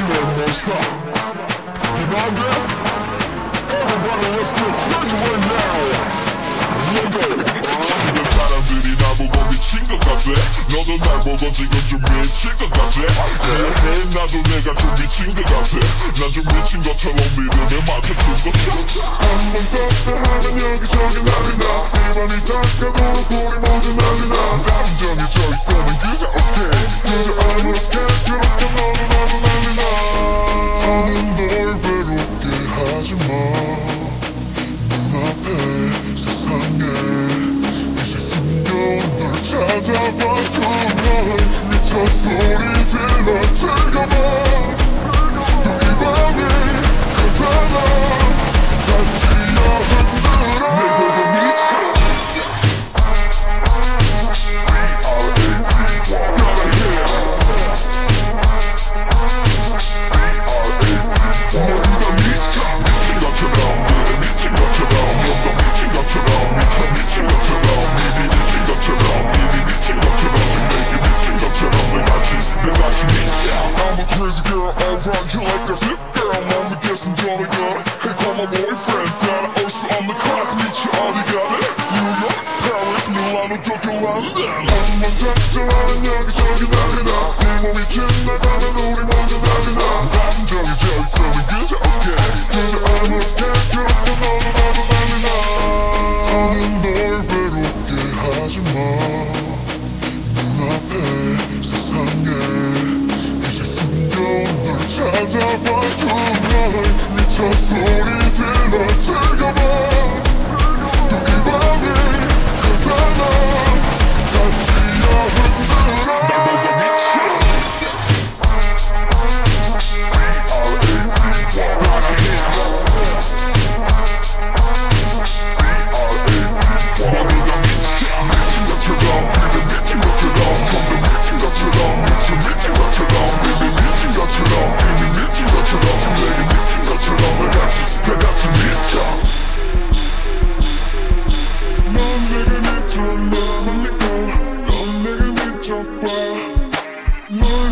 넌못 사. 이방대? Everybody let's get crazy right now. 근데 사람들이 나보고 미친 것 같아. 너도 날 보고 지금 좀 미칠 것 같아. 나도 내가 좀 미친 것 같아. 난 좀 미친 것처럼 믿음에 맞춰준 것 같아. 한번 따뜻하면 여기저기 난리 나. 이 밤이 닦아도 우리 모두 난리 나. 감정이 저 있으면 그저 오케이. 그저 아무렇게 그렇게 너도 난리 나. 더는 널 괴롭게 하지마. 눈앞에 세상에 이제 숨겨온 널 찾아봐. 널 미쳐 소리 질러 즐겨봐. 이 밤이 가잖아. 다 뛰어 흔들어. 내 고도 미쳐. 모두 다 미쳐. 미친 것처럼 그래 미친 것처럼 뭔가 미친 것처럼 미친 것처럼 미친 것처럼 미친 것처럼 내게 미친 것처럼 내같이 미쳐. I'm a crazy girl around you like a zip girl. 몸을 계속 전에 걸어. Hey call my boyfriend. 따라올 수 없는 클래스 미쳐. 어디 가든 New York, Paris, 밀라노, 도쿄, 런던. 한번 작정하면 여기저기 난리 나. 네 몸이 지나가면 우리 모두 난리 나. 감정이 저 있으면 그저 오케이. 그저 아무렇게 그렇게 너도 난리 나. 더는 널 괴롭게 하지마. 눈앞에 세상에 이제 숨겨온 널 찾아봐. 널 미쳐 소리 질러 즐겨봐. 또 이 밤이 가잖아. 다 뛰어 흔들어. 날 보고 미쳐. 모두 다 미친 것처럼 그대 미친 것처럼 전부 미친 것처럼 미친 것처럼 이미 미친 것처럼 이미 미친 것처럼 내게 미친 것처럼 다 같이 미쳐. 넌 내게 미쳐. 나만 믿고 넌 내게 미쳐봐. 널